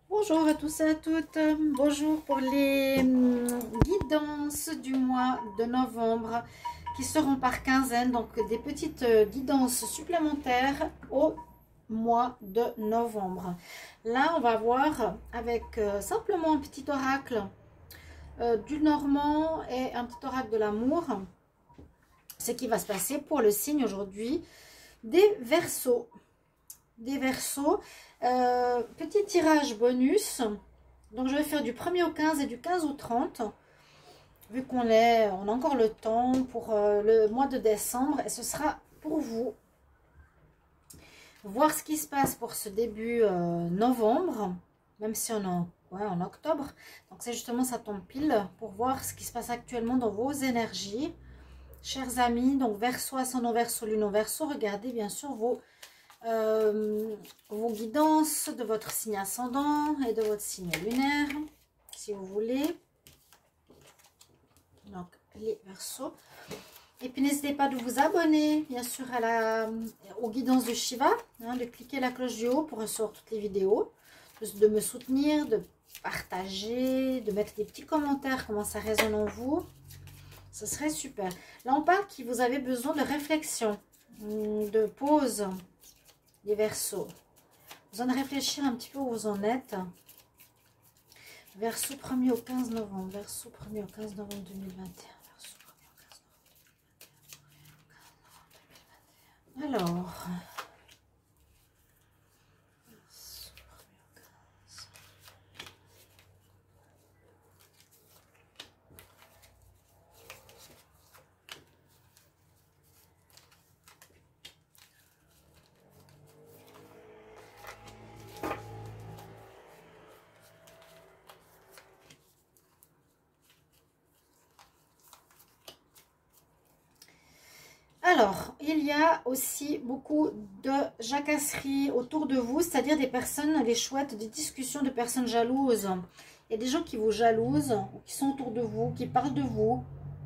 Bonjour à tous et à toutes. Bonjour pour les guidances du mois de novembre qui seront par quinzaine. Donc des petites guidances supplémentaires au mois de novembre. Là, on va voir avec simplement un petit oracle du Normand et un petit oracle de l'amour. Ce qui va se passer pour le signe aujourd'hui des Verseaux. Des Verseaux. Petit tirage bonus. Donc je vais faire du 1er au 15 et du 15 au 30. Vu qu'on on a encore le temps pour le mois de décembre. Et ce sera pour vous. Voir ce qui se passe pour ce début novembre. Même si on est en octobre. Donc c'est justement, ça tombe pile pour voir ce qui se passe actuellement dans vos énergies. Chers amis, donc Verseau, ascendant Verseau, Lune en Verseau, regardez bien sûr vos guidances de votre signe ascendant et de votre signe lunaire, si vous voulez. Donc, les Verseaux. Et puis, n'hésitez pas de vous abonner, bien sûr, aux guidances de Shiva, de cliquer la cloche du haut pour recevoir toutes les vidéos, de me soutenir, de partager, de mettre des petits commentaires, comment ça résonne en vous. Ce serait super. Là, on parle que vous avez besoin de réflexion, de pause, les Verseaux. Vous en réfléchir un petit peu où vous en êtes. Verseau 1er au 15 novembre. Verseau 1er au 15 novembre 2021. Verseau 1er au 15 novembre 2021. Alors. Verseau 1er au 15. Alors, il y a aussi beaucoup de jacasseries autour de vous, c'est-à-dire des personnes, les chouettes, des discussions de personnes jalouses. Il y a des gens qui vous jalousent, qui sont autour de vous, qui parlent de vous,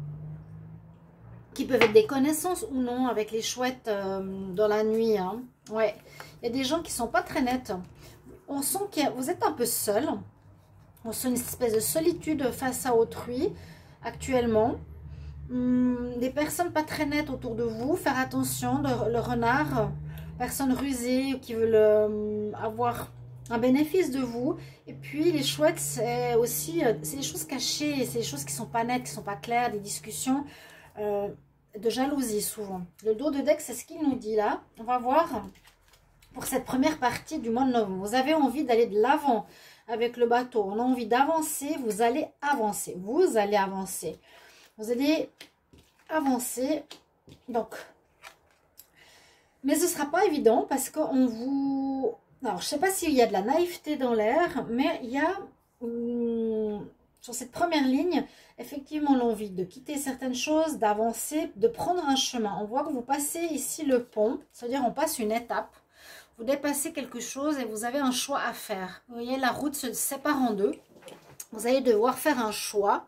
qui peuvent être des connaissances ou non avec les chouettes dans la nuit. Hein. Ouais, il y a des gens qui ne sont pas très nets. On sent que vous êtes un peu seul. On sent une espèce de solitude face à autrui actuellement. Des personnes pas très nettes autour de vous, faire attention, le renard, personnes rusées qui veulent avoir un bénéfice de vous. Et puis les chouettes, c'est aussi c'est des choses cachées, c'est des choses qui sont pas nettes, qui sont pas claires, des discussions de jalousie souvent. Le dos de deck, c'est ce qu'il nous dit là. On va voir pour cette première partie du mois de novembre. Vous avez envie d'aller de l'avant avec le bateau, on a envie d'avancer, vous allez avancer, vous allez avancer. Vous allez avancer, donc, mais ce ne sera pas évident parce qu'on vous... Alors, je ne sais pas s'il y a de la naïveté dans l'air, mais il y a, sur cette première ligne, effectivement l'envie de quitter certaines choses, d'avancer, de prendre un chemin. On voit que vous passez ici le pont, c'est-à-dire on passe une étape, vous dépassez quelque chose et vous avez un choix à faire. Vous voyez, la route se sépare en deux. Vous allez devoir faire un choix.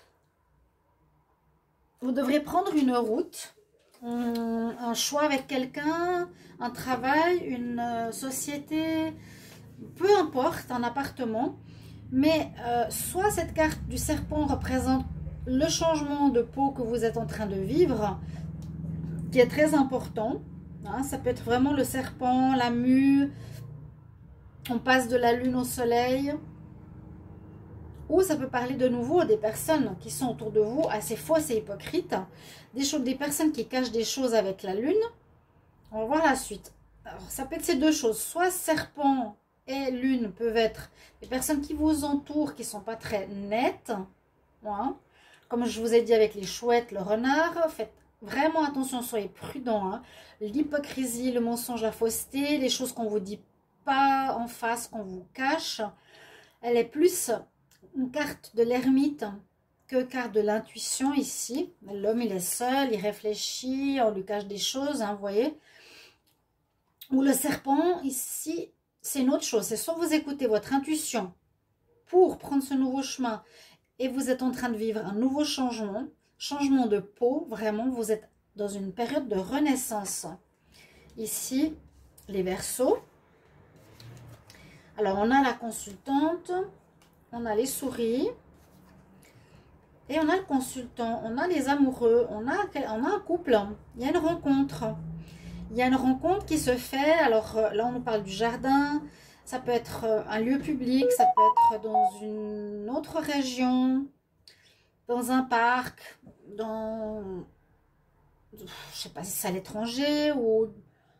Vous devrez prendre une route, un choix avec quelqu'un, un travail, une société, peu importe, un appartement. Mais soit cette carte du serpent représente le changement de peau que vous êtes en train de vivre, qui est très important. Hein, ça peut être vraiment le serpent, la mue, on passe de la lune au soleil. Ou ça peut parler de nouveau des personnes qui sont autour de vous, assez fausses et hypocrites. Des personnes qui cachent des choses avec la lune. On va voir la suite. Alors, ça peut être ces deux choses. Soit serpent et lune peuvent être des personnes qui vous entourent, qui ne sont pas très nettes. Hein. Comme je vous ai dit avec les chouettes, le renard, faites vraiment attention, soyez prudents. Hein. L'hypocrisie, le mensonge, la fausseté, les choses qu'on ne vous dit pas en face, qu'on vous cache. Elle est plus... une carte de l'ermite que carte de l'intuition ici. L'homme, il est seul, il réfléchit, on lui cache des choses, hein, vous voyez. Ou le serpent, ici, c'est une autre chose. C'est soit vous écoutez votre intuition pour prendre ce nouveau chemin et vous êtes en train de vivre un nouveau changement de peau. Vraiment, vous êtes dans une période de renaissance. Ici, les Verseaux. Alors, on a la consultante, on a les souris et on a le consultant. On a les amoureux, on a un couple, il y a une rencontre. Il y a une rencontre qui se fait, alors là on nous parle du jardin, ça peut être un lieu public, ça peut être dans une autre région, dans un parc, dans, je sais pas si c'est à l'étranger ou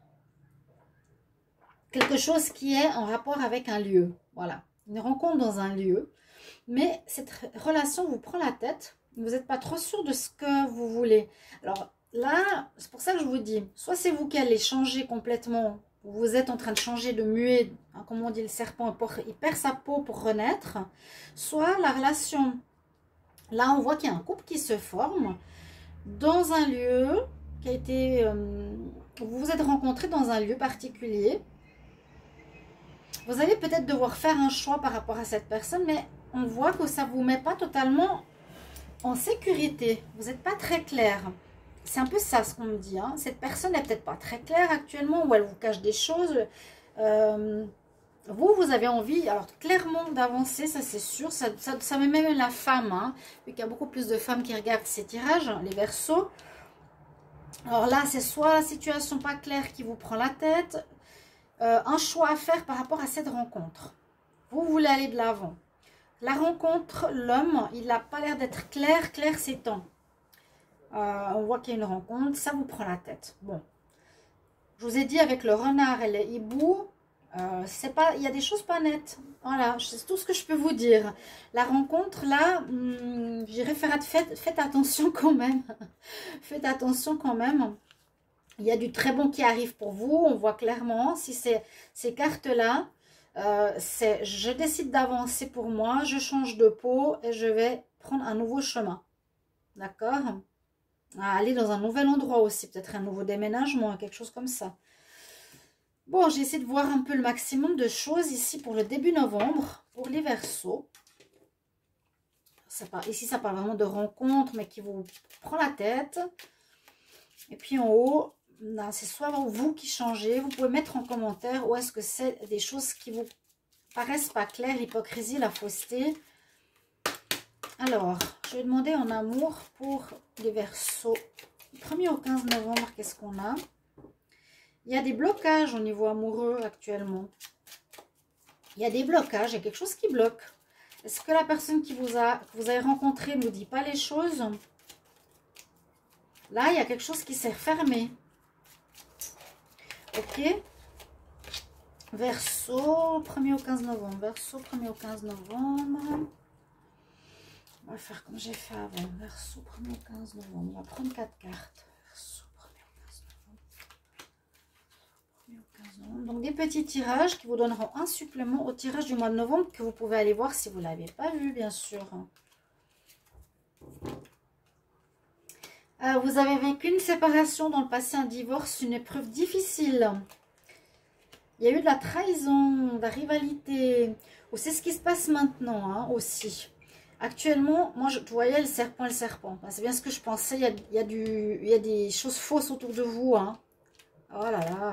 quelque chose qui est en rapport avec un lieu. Voilà, une rencontre dans un lieu, mais cette relation vous prend la tête, vous n'êtes pas trop sûr de ce que vous voulez. Alors, là, c'est pour ça que je vous dis, soit c'est vous qui allez changer complètement, vous êtes en train de changer de muet, hein, comme on dit le serpent, il perd sa peau pour renaître, soit la relation, là on voit qu'il y a un couple qui se forme dans un lieu qui a été, vous vous êtes rencontrés dans un lieu particulier, vous allez peut-être devoir faire un choix par rapport à cette personne, mais on voit que ça ne vous met pas totalement en sécurité, vous n'êtes pas très clair. C'est un peu ça ce qu'on me dit. Hein. Cette personne n'est peut-être pas très claire actuellement ou elle vous cache des choses. Vous avez envie, alors clairement d'avancer, ça c'est sûr. Ça met même la femme, hein, vu qu'il y a beaucoup plus de femmes qui regardent ces tirages, les Verseaux. Alors là, c'est soit la situation pas claire qui vous prend la tête, un choix à faire par rapport à cette rencontre. Vous voulez aller de l'avant. La rencontre, l'homme, il n'a pas l'air d'être clair. Clair, c'est temps. On voit qu'il y a une rencontre, ça vous prend la tête. Bon, je vous ai dit avec le renard et les hiboux, c'est pas, il y a des choses pas nettes. Voilà, c'est tout ce que je peux vous dire. La rencontre là, je dirais faites attention quand même. Faites attention quand même. Il y a du très bon qui arrive pour vous. On voit clairement si c'est ces cartes là, c'est je décide d'avancer pour moi, je change de peau et je vais prendre un nouveau chemin. D'accord? À aller dans un nouvel endroit aussi, peut-être un nouveau déménagement, quelque chose comme ça. Bon, j'ai essayé de voir un peu le maximum de choses ici pour le début novembre, pour les Verseaux. Ici, ça parle vraiment de rencontre, mais qui vous prend la tête. Et puis en haut, c'est soit vous qui changez, vous pouvez mettre en commentaire où est-ce que c'est des choses qui vous paraissent pas claires, l'hypocrisie, la fausseté. Alors, je vais demander en amour pour les Verseaux. Du 1er au 15 novembre, qu'est-ce qu'on a? Il y a des blocages au niveau amoureux actuellement. Il y a des blocages, il y a quelque chose qui bloque. Est-ce que la personne que vous avez rencontré ne vous dit pas les choses? Là, il y a quelque chose qui s'est refermé. Ok. Verseau, 1er au 15 novembre. Verseau, 1er au 15 novembre. On va faire comme j'ai fait avant. Verseau, 1er au 15 novembre. On va prendre 4 cartes. Verseau, 1er au 15 novembre. 1er au 15 novembre. Donc, des petits tirages qui vous donneront un supplément au tirage du mois de novembre que vous pouvez aller voir si vous ne l'avez pas vu, bien sûr. Vous avez vécu une séparation dans le passé, un divorce, une épreuve difficile. Il y a eu de la trahison, de la rivalité. C'est ce qui se passe maintenant hein, aussi. Actuellement, moi, je voyais le serpent. C'est bien ce que je pensais. Il y a des choses fausses autour de vous. Hein. Oh là là.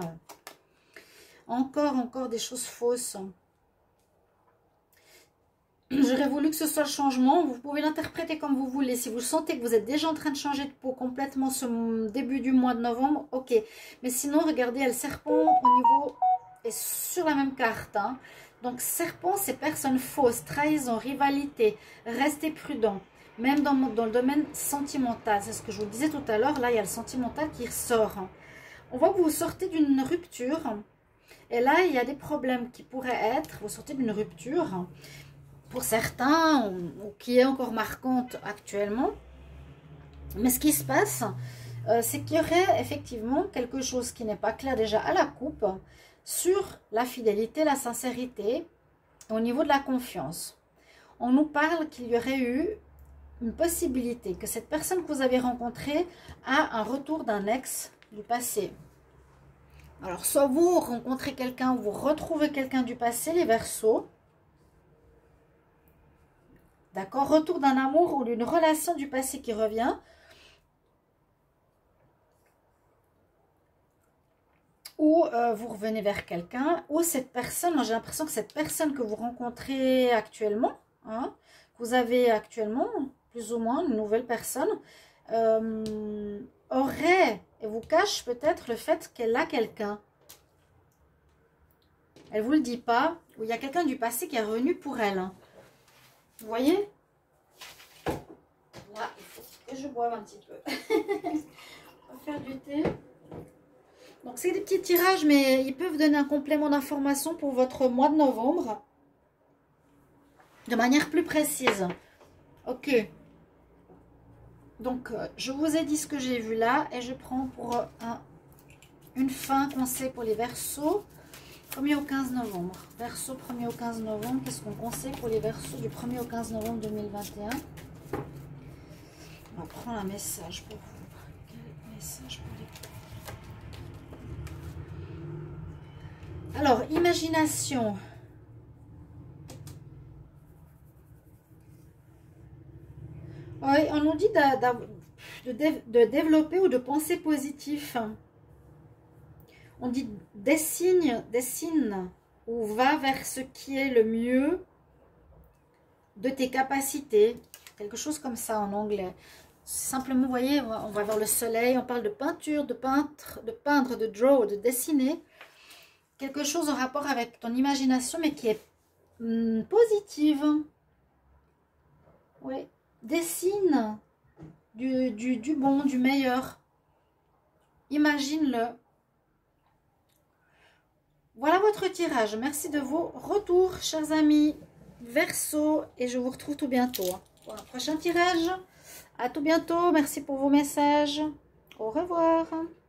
Encore des choses fausses. J'aurais voulu que ce soit le changement. Vous pouvez l'interpréter comme vous voulez. Si vous sentez que vous êtes déjà en train de changer de peau complètement ce début du mois de novembre, ok. Mais sinon, regardez, il y a le serpent au niveau... est sur la même carte. Hein. Donc, serpent, c'est personne fausse, trahison, rivalité. Restez prudent. Même dans le domaine sentimental. C'est ce que je vous disais tout à l'heure. Là, il y a le sentimental qui ressort. Hein. On voit que vous sortez d'une rupture. Et là, il y a des problèmes qui pourraient être. Vous sortez d'une rupture. Pour certains, ou qui est encore marquante actuellement. Mais ce qui se passe, c'est qu'il y aurait effectivement quelque chose qui n'est pas clair déjà à la coupe sur la fidélité, la sincérité, au niveau de la confiance. On nous parle qu'il y aurait eu une possibilité que cette personne que vous avez rencontrée a un retour d'un ex du passé. Alors, soit vous rencontrez quelqu'un ou vous retrouvez quelqu'un du passé, les Verseaux. D'accord? Retour d'un amour ou d'une relation du passé qui revient. ou vous revenez vers quelqu'un, ou cette personne, j'ai l'impression que cette personne que vous rencontrez actuellement, hein, que vous avez actuellement, plus ou moins, une nouvelle personne, aurait, et vous cache peut-être le fait qu'elle a quelqu'un. Elle ne vous le dit pas, ou il y a quelqu'un du passé qui est revenu pour elle. Hein. Vous voyez? Là, il faut que je boive un petit peu. On va faire du thé. Donc, c'est des petits tirages, mais ils peuvent donner un complément d'information pour votre mois de novembre. De manière plus précise. Ok. Donc, je vous ai dit ce que j'ai vu là. Et je prends pour une fin conseil pour les Verseaux. 1er au 15 novembre. Verseau 1er au 15 novembre. Qu'est-ce qu'on conseille pour les Verseaux du 1er au 15 novembre 2021? On va prendre un message pour vous. Quel message pour les... Alors, imagination. Oui, on nous dit de développer ou de penser positif. On dit dessine ou va vers ce qui est le mieux de tes capacités. Quelque chose comme ça en anglais. Simplement, vous voyez, on va vers le soleil, on parle de peinture, de peindre, de draw, de dessiner. Quelque chose en rapport avec ton imagination, mais qui est positive. Oui. Dessine du bon, du meilleur. Imagine-le. Voilà votre tirage. Merci de vos retours, chers amis Verseau. Et je vous retrouve tout bientôt pour un prochain tirage. À tout bientôt. Merci pour vos messages. Au revoir.